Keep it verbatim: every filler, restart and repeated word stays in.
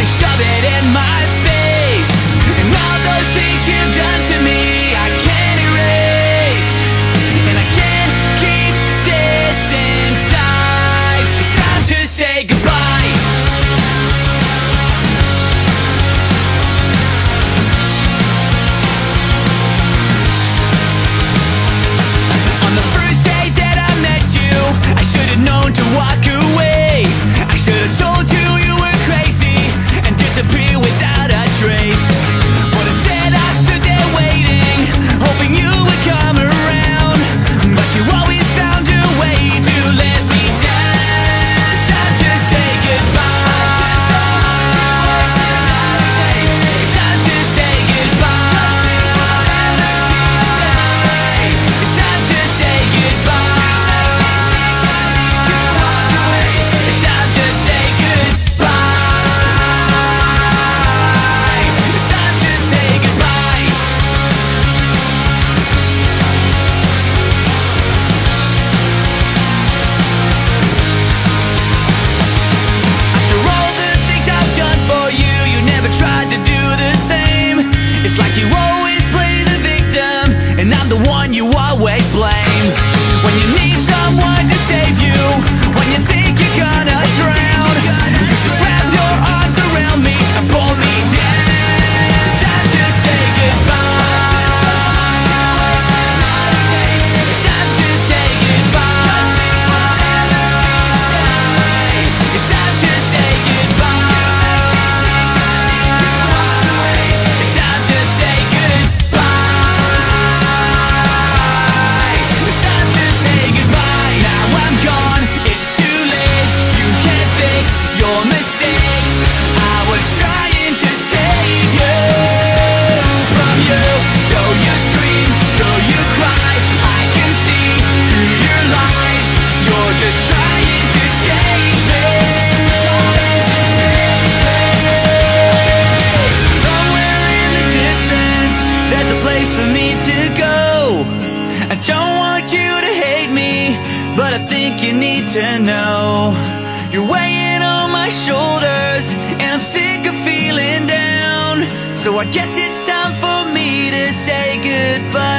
they shove it in my face. And all those things you've done to me, I can't erase. And I can't keep this inside. It's time to say goodbye. Known to walk away, I should have told you you were crazy and disappear without a trace. But instead I stood there waiting, hoping you would come around. But you always found a way to let me down. It's time to say goodbye. It's time to say goodbye. It's time to say goodbye. Tried to do the same. It's like you always play the victim, and I'm the one you always blame. When you need someone to save you, when you think you're gonna drown, you just wrap your arms around me and pull me down. It's time to say goodbye. It's time to say goodbye. It's time to say goodbye. For me to go. I don't want you to hate me, but I think you need to know you're weighing on my shoulders, and I'm sick of feeling down. So I guess it's time for me to say goodbye.